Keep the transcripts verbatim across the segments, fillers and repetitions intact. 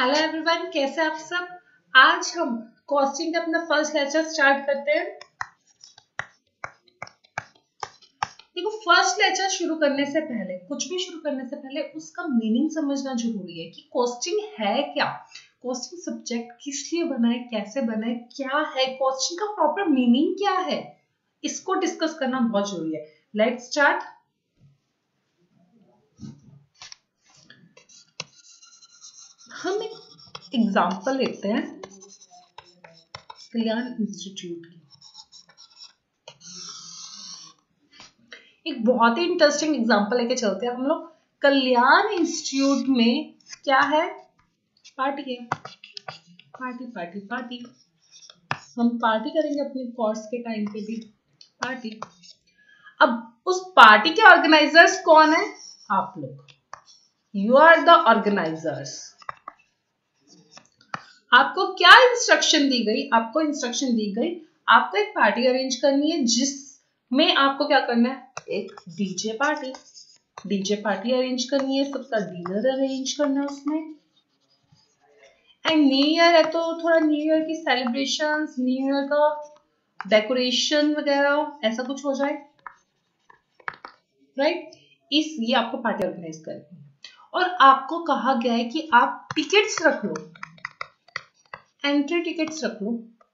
Hello everyone, कैसे आप सब। आज हम कॉस्टिंग का अपना फर्स्ट लेक्चर स्टार्ट करते हैं। देखो, फर्स्ट लेक्चर शुरू करने से पहले, कुछ भी शुरू करने से पहले उसका मीनिंग समझना जरूरी है कि कॉस्टिंग है क्या, कॉस्टिंग सब्जेक्ट किस लिए बना है, कैसे बना है, क्या है कॉस्टिंग का प्रॉपर मीनिंग, क्या है, इसको डिस्कस करना बहुत जरूरी है। Let's start. हम एक एग्जांपल लेते हैं कल्याण इंस्टीट्यूट की। एक बहुत ही इंटरेस्टिंग एग्जांपल लेके चलते हैं हम लोग। कल्याण इंस्टीट्यूट में क्या है? पार्टी है। पार्टी पार्टी पार्टी हम पार्टी करेंगे अपने कोर्स के टाइम पे भी पार्टी। अब उस पार्टी के ऑर्गेनाइजर्स कौन है? आप लोग। You are the organisers. आपको क्या इंस्ट्रक्शन दी गई? आपको इंस्ट्रक्शन दी गई आपको एक पार्टी अरेंज करनी है जिसमें आपको क्या करना है? एक DJ party DJ party arrange करनी है, सबका डिनर अरेंज करना है उसमें। एंड न्यू ईयर है तो थोड़ा न्यू ईयर की सेलिब्रेशंस, न्यू ईयर का डेकोरेशन वगैरह ऐसा कुछ हो जाए, राइट। इस ये आपको पार्टी ऑर्गेनाइज करनी है और आपको कहा गया है कि आप टिकट्स रख लो, एंट्री टिकट्स रख लो,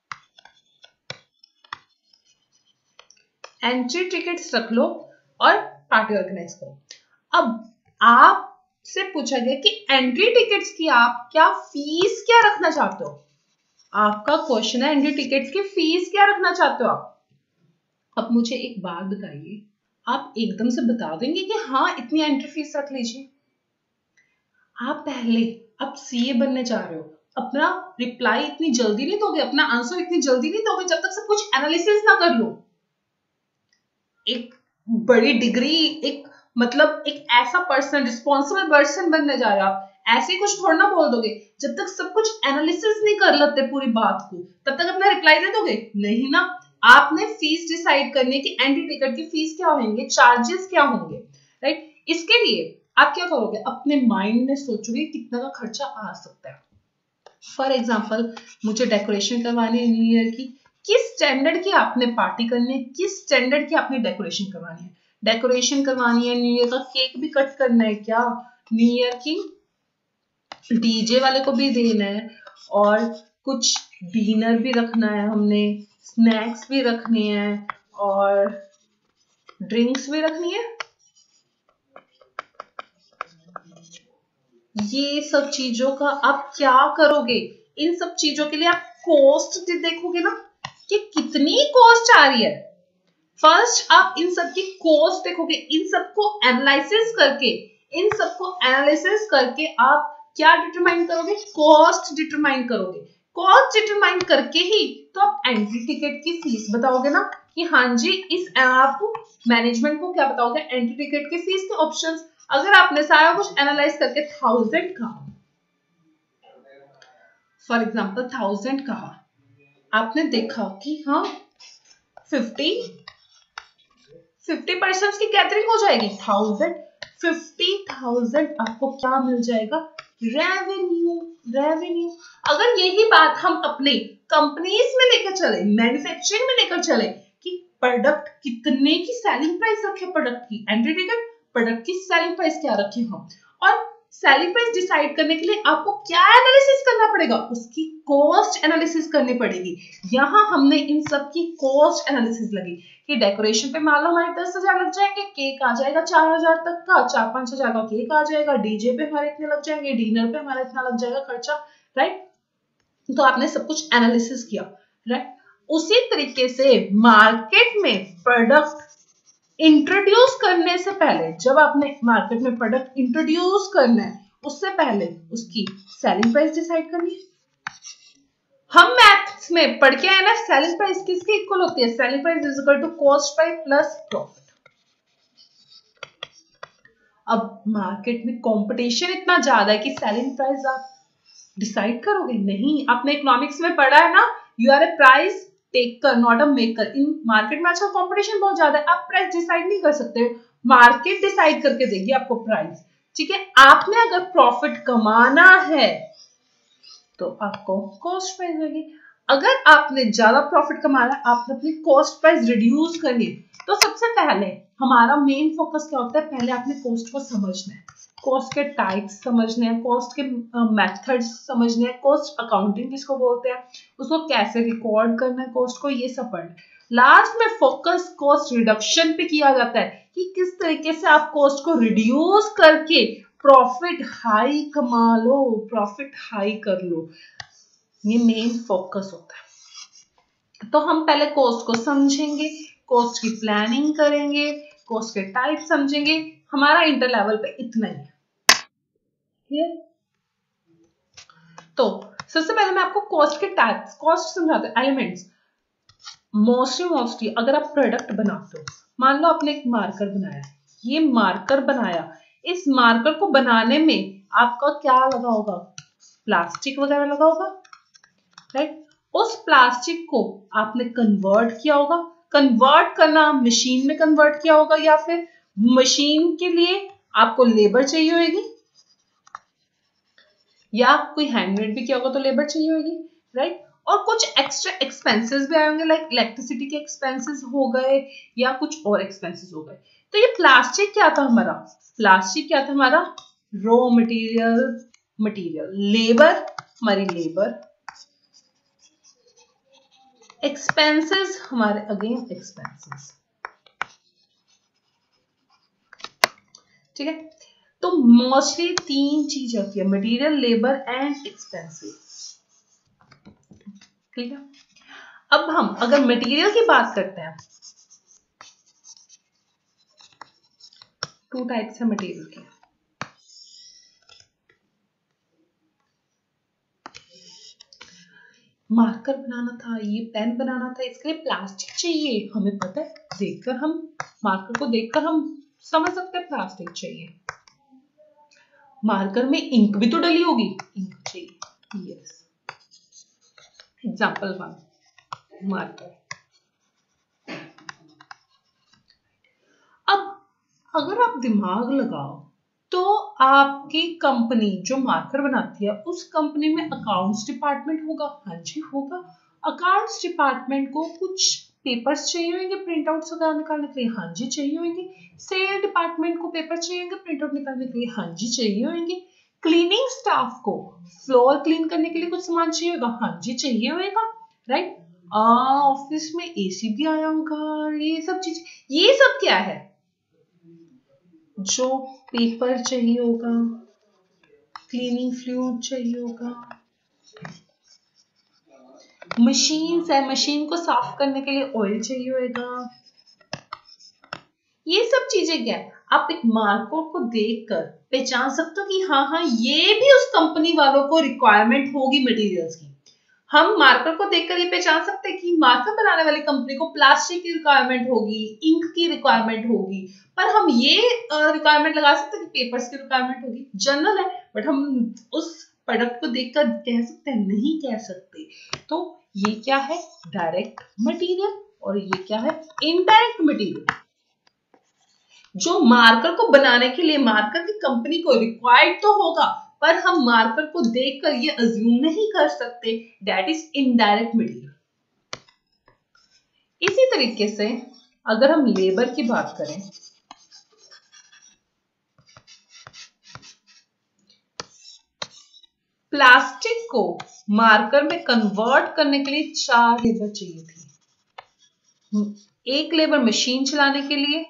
एंट्री टिकट्स रख लो और पार्टी ऑर्गेनाइज करो। अब आपसे पूछा गया कि एंट्री टिकट्स की आप क्या फीस क्या रखना चाहते हो? आपका क्वेश्चन है एंट्री टिकट्स की फीस क्या रखना चाहते हो आप? अब मुझे एक बात बताइए, आप एकदम से बता देंगे कि हाँ इतनी एंट्री फीस रख लीजिए? आप पहले अब सीए बनने जा रहे हो, अपना रिप्लाई इतनी जल्दी नहीं दोगे, अपना आंसर इतनी जल्दी नहीं दोगे जब तक सब कुछ एनालिसिस ना कर लो। एक बड़ी डिग्री, एक मतलब एक ऐसा पर्सन, रिस्पॉन्सिबल पर्सन बनने जा रहे हो आप, ऐसे ही कुछ थोड़ा ना बोल दोगे। जब तक सब कुछ एनालिसिस नहीं कर लेते पूरी बात को, तब तक अपना रिप्लाई दे दोगे नहीं ना। आपने फीस डिसाइड करनी कि एंट्री टिकट की फीस क्या होंगे, चार्जेस क्या होंगे, राइट। इसके लिए आप क्या करोगे? अपने माइंड में सोचोगे कितना का खर्चा आ सकता है। फॉर एग्जाम्पल, मुझे डेकोरेशन करवानी है न्यू ईयर की, किस स्टैंडर्ड की आपने पार्टी करनी है, किस स्टैंडर्ड की आपने डेकोरेशन करवानी है। डेकोरेशन करवानी है, न्यू ईयर का केक भी कट करना है क्या, न्यू ईयर की डीजे वाले को भी देना है, और कुछ डिनर भी रखना है हमने, स्नैक्स भी रखने हैं और ड्रिंक्स भी रखनी है। ये सब चीजों का आप क्या करोगे? इन सब चीजों के लिए आप कॉस्ट देखोगे ना कि कितनी कॉस्ट आ रही है। फर्स्ट आप इन सब की कॉस्ट देखोगे, इन सबको एनालिसिस करके इन सबको एनालिसिस करके आप क्या डिटरमाइन करोगे? कॉस्ट डिटरमाइन करोगे। कॉस्ट डिटरमाइन करके ही तो आप एंट्री टिकट की फीस बताओगे ना कि हाँ जी, इस आप मैनेजमेंट को क्या बताओगे? एंट्री टिकट की फीस के ऑप्शंस। अगर आपने सारा कुछ एनालाइज करके थाउजेंड कहा, फॉर एग्जाम्पल थाउजेंड कहा, आपने देखा कि हाँ फिफ्टी फिफ्टी परसेंट की गैदरिंग हो जाएगी, थाउजेंड फिफ्टी थाउजेंड आपको क्या मिल जाएगा? रेवेन्यू। रेवेन्यू। अगर यही बात हम अपने कंपनीज में लेकर चले, मैन्युफैक्चरिंग में लेकर चले कि प्रोडक्ट कितने की सेलिंग प्राइस रखे, प्रोडक्ट की एंट्री टिकट, प्रोडक्ट की सेलिंग प्राइस क्या रखे हम, और सेलिंग प्राइस डिसाइड करने के लिए आपको क्या एनालिसिस करना पड़ेगा? उसकी कॉस्ट एनालिसिस करनी पड़ेगी। यहाँ हमने इन सब की कॉस्ट एनालिसिस लगी कि डेकोरेशन पे मान लो हमारे दस हजार लग जाएंगे, केक आ जाएगा चार हजार तक का, चार पांच हजार का केक आ जाएगा, डीजे पे हमारे इतने लग जाएंगे, डिनर पे हमारा इतना लग जाएगा खर्चा, राइट। तो आपने सब कुछ एनालिसिस किया, राइट। उसी तरीके से मार्केट में प्रोडक्ट इंट्रोड्यूस करने से पहले, जब आपने मार्केट में प्रोडक्ट इंट्रोड्यूस करना है उससे पहले उसकी सेलिंग प्राइस डिसाइड करनी है। हम मैथ्स में पढ़ के आए ना, सेलिंग प्राइस किसके इक्वल होती है? Selling price is equal to cost price plus profit. अब मार्केट में कंपटीशन इतना ज्यादा है कि सेलिंग प्राइस आप डिसाइड करोगे नहीं। आपने इकोनॉमिक्स में पढ़ा है ना, you are a price taker not a maker. इन मार्केट में अच्छा कंपटीशन बहुत ज्यादा है, आप प्राइस डिसाइड नहीं कर सकते, मार्केट डिसाइड करके देगी आपको प्राइस, ठीक है। आपने अगर प्रॉफिट कमाना है तो आपको कॉस्ट प्राइस होगी। अगर आपने ज्यादा प्रॉफिट कमाना है, आपने अपनी कॉस्ट प्राइस रिड्यूस करनी है, तो सबसे पहले हमारा मेन फोकस क्या होता है, पहले आपने कॉस्ट को समझना है, कॉस्ट के टाइप्स समझने हैं, कॉस्ट के मेथड्स समझने हैं, कॉस्ट अकाउंटिंग जिसको बोलते हैं, उसको कैसे रिकॉर्ड करना है कॉस्ट को, ये सब पढ़ना है। लास्ट में फोकस कॉस्ट रिडक्शन पे किया जाता है कि किस तरीके से आप कॉस्ट को रिड्यूस करके प्रॉफिट हाई कमा लो, प्रॉफिट हाई कर लो, ये मेन फोकस होता है। तो हम पहले कॉस्ट को समझेंगे, कॉस्ट की प्लानिंग करेंगे, कॉस्ट के टाइप समझेंगे। हमारा इंटर लेवल पे इतना ही है। क्लियर? तो सबसे पहले मैं आपको कॉस्ट के टाइप्स, कॉस्ट समझाते हैं, एलिमेंट्स। मोस्टली मोस्टली अगर आप प्रोडक्ट बनाते हो, मान लो आपने एक मार्कर बनाया, ये मार्कर बनाया, इस मार्कर को बनाने में आपका क्या लगा होगा, प्लास्टिक वगैरह लगा होगा, राइट। उस प्लास्टिक को आपने कन्वर्ट किया होगा, कन्वर्ट करना मशीन में कन्वर्ट किया होगा, या फिर मशीन के लिए आपको लेबर चाहिए होगी, या कोई हैंडमेड भी किया होगा तो लेबर चाहिए होगी, राइट। और कुछ एक्स्ट्रा एक्सपेंसेस भी आएंगे, लाइक इलेक्ट्रिसिटी के एक्सपेंसेस हो गए या कुछ और एक्सपेंसेस हो गए। तो ये प्लास्टिक क्या था हमारा, प्लास्टिक क्या था हमारा, रॉ मटेरियल, मटेरियल, लेबर हमारी लेबर, एक्सपेंसेस हमारे अगेन एक्सपेंसेस, ठीक है। तो मोस्टली तीन चीज होती है, मटेरियल, लेबर एंड एक्सपेंसेस, ठीक है। अब हम अगर मटेरियल की बात करते हैं, टू टाइप्स है मटेरियल के, मार्कर बनाना था, ये पेन बनाना था, इसके लिए प्लास्टिक चाहिए, हमें पता है, देखकर हम मार्कर को देखकर हम समझ सकते हैं प्लास्टिक चाहिए। मार्कर में इंक भी तो डली होगी, इंक चाहिए, यस। Example one, marker. अब अगर आप दिमाग लगाओ तो आपकी कंपनी जो मार्कर बनाती है, उस कंपनी में अकाउंट्स डिपार्टमेंट होगा, हाँ जी होगा। अकाउंट्स डिपार्टमेंट को कुछ पेपर्स चाहिए होंगे प्रिंट आउट वगैरह निकालने के लिए, हाँ जी चाहिए होंगे। सेल डिपार्टमेंट को पेपर चाहिए होंगे प्रिंट आउट निकालने के लिए, हाँ जी चाहिए होंगे। क्लीनिंग स्टाफ को फ्लोर क्लीन करने के लिए कुछ सामान चाहिए होगा, हाँ जी चाहिए होगा, राइट। ऑफिस में एसी भी आया होगा, ये सब चीज, ये सब क्या है, जो पेपर चाहिए होगा, क्लीनिंग फ्लूइड चाहिए होगा, मशीन है, मशीन को साफ करने के लिए ऑयल चाहिए होगा, ये सब चीजें क्या है, आप एक मार्कर को देखकर पहचान सकते हो कि हाँ हाँ ये भी उस कंपनी वालों को रिक्वायरमेंट होगी मटेरियल्स की। हम मार्कर को देखकर ये पहचान सकते हैं कि मार्कर बनाने वाली कंपनी को प्लास्टिक की रिक्वायरमेंट होगी, इंक की रिक्वायरमेंट होगी, पर हम ये रिक्वायरमेंट लगा सकते हैं कि पेपर्स की रिक्वायरमेंट होगी, जनरल है, बट हम उस प्रोडक्ट को देखकर कह सकते हैं, नहीं कह सकते। तो ये क्या है, डायरेक्ट मटेरियल, और ये क्या है, इनडायरेक्ट मटेरियल। जो मार्कर को बनाने के लिए मार्कर की कंपनी को रिक्वायर्ड तो होगा, पर हम मार्कर को देखकर ये अज्यूम नहीं कर सकते, दैट इज इनडायरेक्ट मटेरियल। इसी तरीके से अगर हम लेबर की बात करें, प्लास्टिक को मार्कर में कन्वर्ट करने के लिए चार लेबर चाहिए थी, एक लेबर मशीन चलाने के लिए,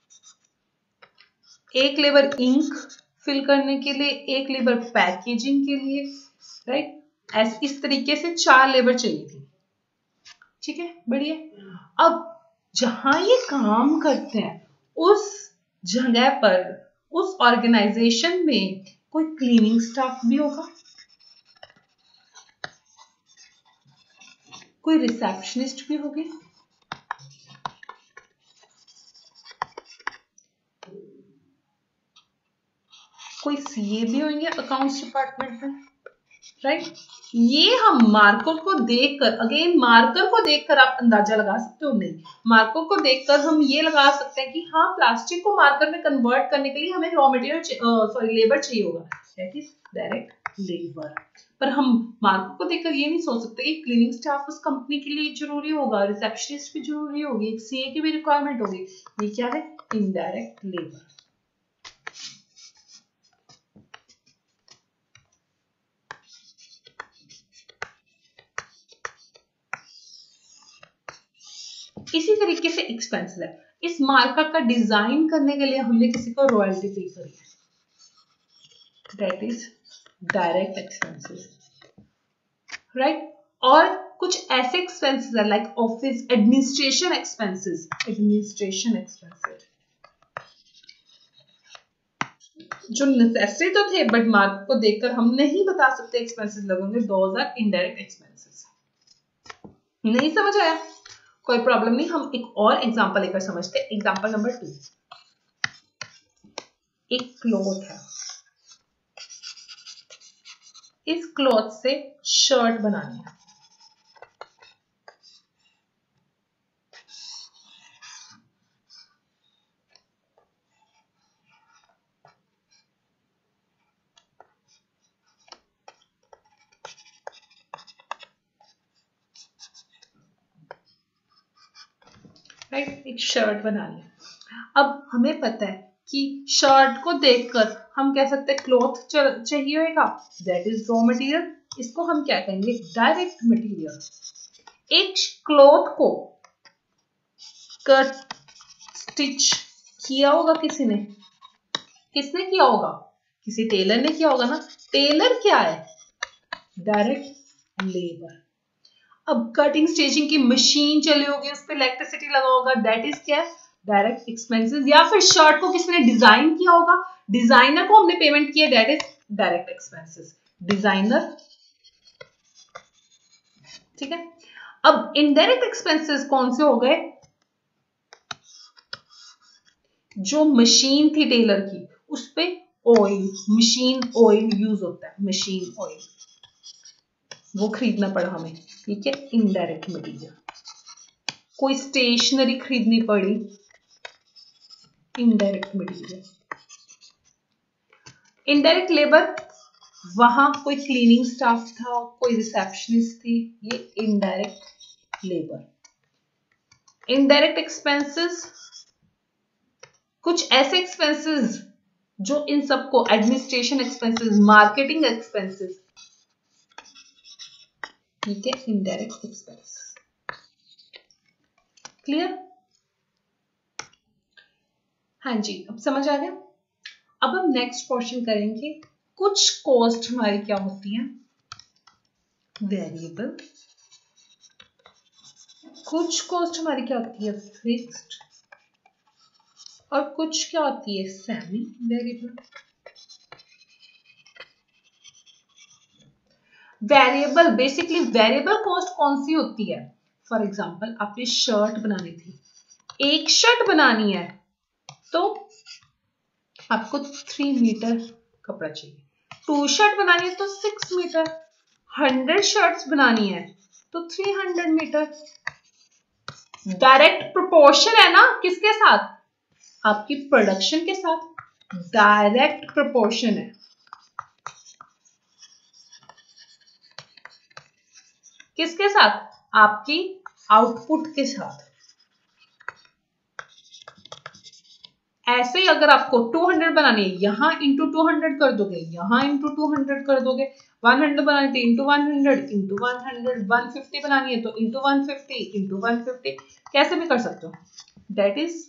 एक लेबर इंक फिल करने के लिए, एक लेबर पैकेजिंग के लिए, राइट। ऐसे इस तरीके से चार लेबर चाहिए थी, ठीक है, बढ़िया। अब जहां ये काम करते हैं उस जगह पर, उस ऑर्गेनाइजेशन में कोई क्लीनिंग स्टाफ भी होगा, कोई रिसेप्शनिस्ट भी होगी, कोई सीए भी होंगे अकाउंट्स डिपार्टमेंट में, राइट right? ये हम मार्कर को देखकर, अगेन मार्कर को देखकर आप अंदाजा लगा सकते हो नहीं, मार्कर को देखकर हम ये लगा सकते हैं कि हाँ प्लास्टिक को मार्कर में कन्वर्ट करने के लिए हमें रॉ मटेरियल सॉरी लेबर चाहिए होगा, दैट इज डायरेक्ट लेबर। पर हम मार्कर को देखकर ये नहीं सोच सकते कि क्लीनिंग स्टाफ उस कंपनी के लिए जरूरी होगा, रिसेप्शनिस्ट भी जरूरी होगी, एक सीए की भी रिक्वायरमेंट होगी। ये क्या है? Indirect labour. इसी तरीके से एक्सपेंसेस है, इस मार्कर का डिजाइन करने के लिए हमने किसी को रॉयल्टी पे करी है, that is direct expenses, right. और कुछ ऐसे एक्सपेंसेस है like office administration expenses, administration expenses जो नेसेसरी तो थे बट मार्क को देखकर हम नहीं बता सकते एक्सपेंसेस लगेंगे, दोज आर इनडायरेक्ट एक्सपेंसेस। नहीं समझ आया? कोई प्रॉब्लम नहीं, हम एक और एग्जांपल लेकर समझते हैं। एग्जांपल नंबर टू, एक क्लॉथ है, इस क्लॉथ से शर्ट बनानी है, राइट, एक शर्ट बनानी है। अब हमें पता है कि शर्ट को देखकर हम कह सकते हैं क्लॉथ चाहिए होगा, दैट इज रॉ मटेरियल। इसको हम क्या कहेंगे? Direct material. एक क्लॉथ को कट स्टिच किया होगा किसी ने, किसने किया होगा? किसी टेलर ने किया होगा ना। टेलर क्या है? Direct labour. अब कटिंग स्टिचिंग की मशीन चली होगी, उस पर इलेक्ट्रिसिटी लगा होगा, दैट इज क्या? Direct expenses. या फिर शर्ट को किसी ने डिजाइन किया होगा, डिजाइनर को हमने पेमेंट किया, that is direct expenses, designer. ठीक है। अब इनडायरेक्ट एक्सपेंसेस कौन से हो गए? जो मशीन थी टेलर की, उस पे ऑयल, मशीन ऑयल यूज होता है, मशीन ऑयल, वो खरीदना पड़ा हमें, ठीक है, इनडायरेक्ट मटेरियल। कोई स्टेशनरी खरीदनी पड़ी, इनडायरेक्ट मटेरियल। इनडायरेक्ट लेबर, वहां कोई क्लीनिंग स्टाफ था, कोई रिसेप्शनिस्ट थी, ये इनडायरेक्ट लेबर। इनडायरेक्ट एक्सपेंसेस, कुछ ऐसे एक्सपेंसेस जो इन सबको, एडमिनिस्ट्रेशन एक्सपेंसेस, मार्केटिंग एक्सपेंसेस, ठीक है, इनडायरेक्ट एक्सपेंस। क्लियर? हाँ जी, अब समझ आ गया। अब हम नेक्स्ट क्वेश्चन करेंगे। कुछ कॉस्ट हमारी क्या होती है? वेरिएबल। कुछ कॉस्ट हमारी क्या होती है? फिक्स्ड। और कुछ क्या होती है? Semi variable. Variable, basically variable cost कौन सी होती है? फॉर एग्जांपल आपने शर्ट बनानी थी, एक शर्ट बनानी है तो आपको थ्री मीटर कपड़ा चाहिए, टू शर्ट बनानी है तो सिक्स मीटर, हंड्रेड शर्ट्स बनानी है तो three hundred metre. Direct proportion है ना, किसके साथ? आपकी प्रोडक्शन के साथ डायरेक्ट प्रोपोर्शन है। किसके साथ? आपकी आउटपुट के साथ। ऐसे ही अगर आपको टू हंड्रेड बनानी है, यहां इंटू टू हंड्रेड कर दोगे, यहां इंटू टू हंड्रेड कर दोगे, वन हंड्रेड बनानी थी into one hundred, into one hundred, one fifty बनानी है तो into one fifty, into one fifty, कैसे भी कर सकते हो। दैट इज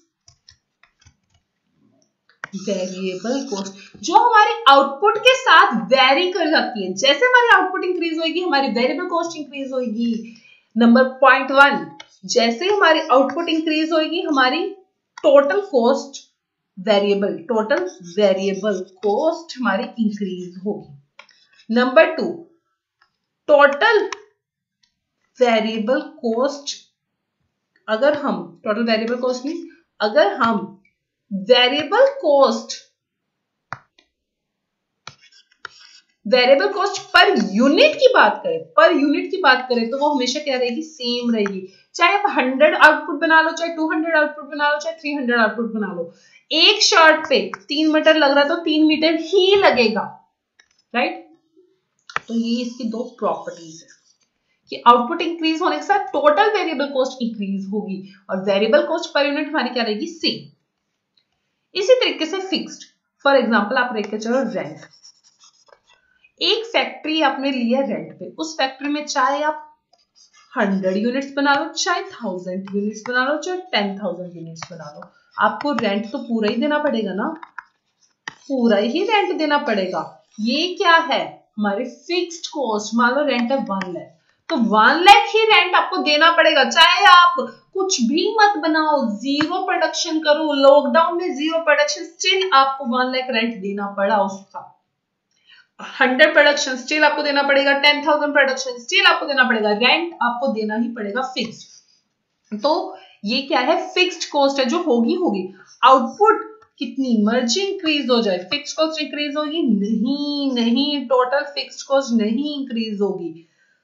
वेरिएबल कॉस्ट, जो हमारे आउटपुट के साथ वेरी कर जाती है। जैसे हमारी आउटपुट इंक्रीज होगी, हमारी वेरिएबल कॉस्ट इंक्रीज होगी। नंबर पॉइंट वन, जैसे हमारी आउटपुट इंक्रीज होगी, हमारी total cost variable, total variable cost हमारी इंक्रीज होगी। Number two, total variable cost, अगर हम टोटल वेरिएबल कॉस्ट में अगर हम variable cost variable cost per unit की बात करें, पर यूनिट की बात करें तो वो हमेशा क्या रहेगी, सेम रहेगी। चाहे आप हंड्रेड आउटपुट बना लो, चाहे टू हंड्रेड आउटपुट बना लो, चाहे थ्री हंड्रेड आउटपुट बना लो, एक शर्ट पे तीन मीटर लग रहा है तो तीन मीटर ही लगेगा, राइट। तो ये इसकी दो प्रॉपर्टीज है कि आउटपुट इंक्रीज होने के साथ टोटल वेरिएबल कॉस्ट इंक्रीज होगी और वेरिएबल कॉस्ट पर यूनिट हमारी क्या रहेगी, सेम। इसी तरीके से फिक्स्ड, फॉर एग्जांपल आप लेके चलो रेंट। एक फैक्ट्री आपने लिया रेंट पे, उस फैक्ट्री में चाहे आप हंड्रेड यूनिट्स बना लो, चाहे थाउजेंड यूनिट्स बना लो, चाहे टेन थाउजेंड यूनिट्स बना लो, आपको रेंट तो पूरा ही देना पड़ेगा ना, पूरा ही रेंट देना पड़ेगा। ये क्या है, हमारे फिक्स्ड कॉस्ट। मान लो रेंट है वन लाख, तो वन लाख ही रेंट आपको देना पड़ेगा, चाहे आप कुछ भी मत बनाओ, जीरो प्रोडक्शन करो, लॉकडाउन में जीरो प्रोडक्शन, स्टिल आपको वन लाख रेंट देना पड़ा उसका। हंड्रेड प्रोडक्शन स्टिल आपको देना पड़ेगा, टेन थाउजेंड प्रोडक्शन स्टिल आपको देना पड़ेगा, रेंट आपको देना ही पड़ेगा फिक्स्ड। तो ये क्या है, फिक्स्ड कॉस्ट है जो होगी होगी। आउटपुट कितनी मर्जी इंक्रीज हो जाए, फिक्स्ड कॉस्ट इंक्रीज होगी नहीं, नहीं, टोटल फिक्स्ड कॉस्ट नहीं इंक्रीज होगी।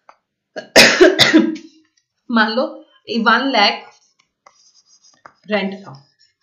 मान लो वन लाख रेंट था,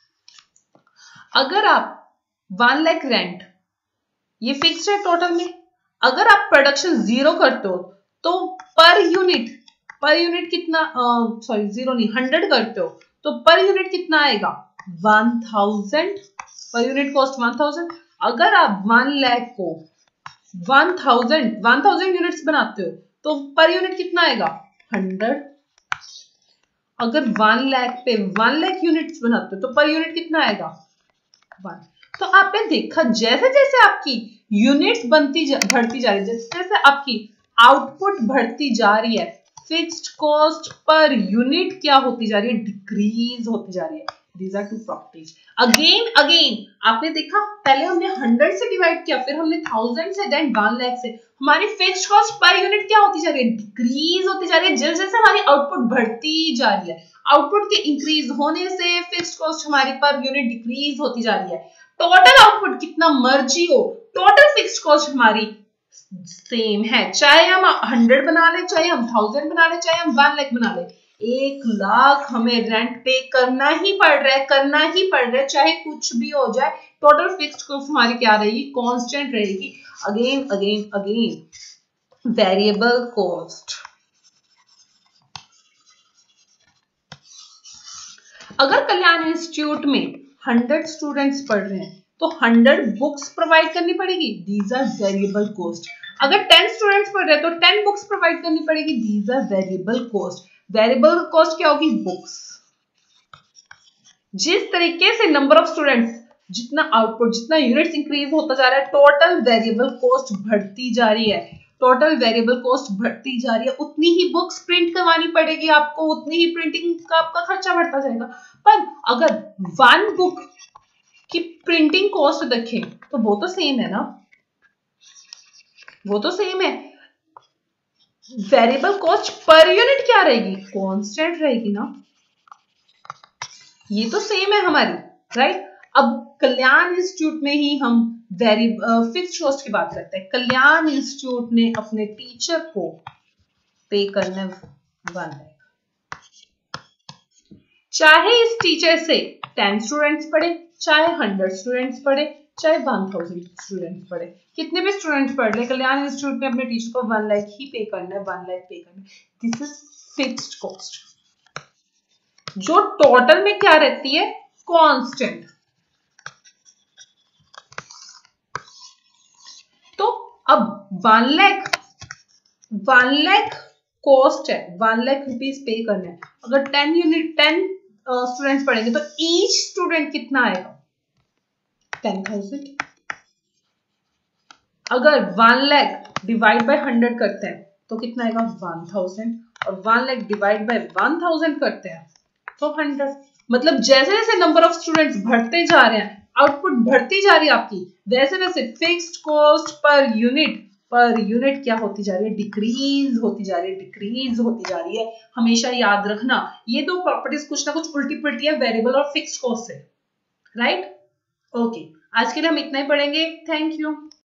अगर आप वन लाख रेंट, ये फिक्स्ड है टोटल में, अगर आप प्रोडक्शन जीरो करते हो तो पर यूनिट, पर यूनिट कितना, सॉरी जीरो नहीं, हंड्रेड करते हो तो पर यूनिट कितना आएगा, one thousand, per unit cost one thousand. अगर आप वन लाख को one thousand one thousand units बनाते हो तो पर यूनिट कितना आएगा, हंड्रेड। अगर वन लाख पे वन लाख यूनिट्स बनाते हो तो पर यूनिट कितना आएगा, वन। तो आपने देखा जैसे जैसे आपकी यूनिट्स बनती जा, बढ़ती जा रही है, जैसे जैसे आपकी आउटपुट बढ़ती जा रही है, फिक्स्ड कॉस्ट पर यूनिट क्या होती जा रही है, डिक्रीज होती जा रही है। These are two properties. Again again आपने देखा, पहले हमने हंड्रेड से डिवाइड किया, फिर हमने थाउजेंड से, देन वन लाख से, हमारी फिक्स्ड कॉस्ट पर यूनिट क्या होती जा रही है, डिक्रीज होती जा रही है। जैसे जैसे हमारी आउटपुट बढ़ती जा रही है, आउटपुट के इंक्रीज होने से फिक्स्ड कॉस्ट हमारी पर यूनिट डिक्रीज होती जा रही है। टोटल आउटपुट कितना मर्जी हो, टोटल फिक्स्ड कॉस्ट हमारी सेम है, चाहे हम हंड्रेड बना ले, चाहे हम थाउजेंड बना ले, चाहे हम वन लाख बना ले, एक लाख हमें रेंट पे करना ही पड़ रहा है, करना ही पड़ रहा है, चाहे कुछ भी हो जाए। टोटल फिक्स्ड कॉस्ट हमारी क्या रहेगी, कांस्टेंट रहेगी। Again again again variable cost, अगर कल्याण इंस्टीट्यूट में हंड्रेड स्टूडेंट्स पढ़ रहे हैं तो हंड्रेड बुक्स प्रोवाइड करनी पड़ेगी, दीज आर वेरिएबल कॉस्ट। अगर टेन स्टूडेंट्स पढ़ रहे हैं तो टेन बुक्स प्रोवाइड करनी पड़ेगी, these are variable cost. Variable cost क्या होगी, बुक्स। जिस तरीके से नंबर ऑफ स्टूडेंट्स, जितना आउटपुट, जितना यूनिट्स इंक्रीज होता जा रहा है, टोटल वेरिएबल कॉस्ट बढ़ती जा रही है, टोटल वेरिएबल कॉस्ट बढ़ती जा रही है, उतनी ही बुक्स प्रिंट करवानी पड़ेगी आपको, उतनी ही प्रिंटिंग का आपका खर्चा बढ़ता जाएगा। पर अगर वन बुक की प्रिंटिंग कॉस्ट देखें तो वो तो सेम है ना, वो तो सेम है। वेरिएबल कॉस्ट पर यूनिट क्या रहेगी, कांस्टेंट रहेगी ना, ये तो सेम है हमारी, राइट। अब कल्याण इंस्टीट्यूट में ही हम वेरी फिक्स्ड कॉस्ट की बात करते हैं। कल्याण इंस्टीट्यूट ने अपने टीचर को पे करने वन लाख, चाहे इस टीचर से टेन स्टूडेंट्स पढ़े, चाहे हंड्रेड स्टूडेंट्स पढ़े, चाहे वन थाउजेंड स्टूडेंट्स पढ़े, कितने भी स्टूडेंट्स पढ़ ले, कल्याण इंस्टीट्यूट ने अपने टीचर को वन लाख ही पे करना है, वन लाख पे करना है। दिस इज फिक्स्ड कॉस्ट, जो टोटल में क्या रहती है, कांस्टेंट। तो अब one lakh one lakh cost है, वन लाख रुपीज पे करना है। अगर टेन यूनिट टेन स्टूडेंट्स पढ़ेंगे तो ईच स्टूडेंट कितना आएगा, टेन थाउजेंड। अगर one lakh divide by hundred करते हैं तो कितना आएगा, वन थाउजेंड। और one lakh divide by one thousand करते हैं तो हंड्रेड। मतलब जैसे जैसे नंबर ऑफ स्टूडेंट्स बढ़ते जा रहे हैं, आउटपुट बढ़ती जा रही है आपकी, वैसे वैसे fixed cost per unit per unit क्या होती जा रही है, डिक्रीज होती जा रही है, डिक्रीज होती जा रही है। हमेशा याद रखना ये दो प्रॉपर्टीज कुछ ना कुछ उल्टी पुल्टी है वेरिएबल और फिक्स्ड कॉस्ट से, राइट। ओके, आज के लिए हम इतना ही पढ़ेंगे। Thank you.